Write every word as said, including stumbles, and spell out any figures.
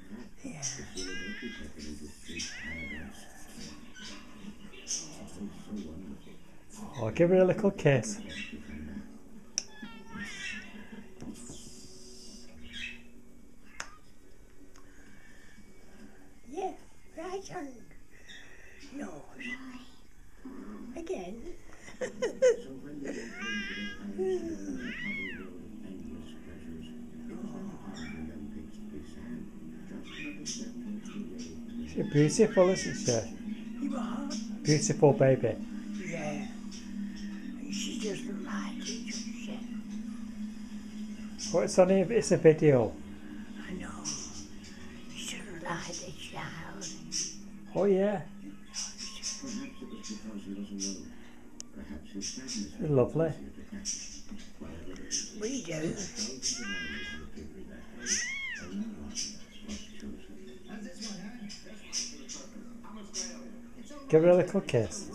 Yeah. Oh, give her a little kiss. Yeah, right on. No. Again. She's beautiful, isn't she? You what? Beautiful baby. Yeah. She doesn't like it, does she? Oh, it's only it's a video. I know. She doesn't like the child. Oh yeah. Lovely. We do. Give her a little kiss.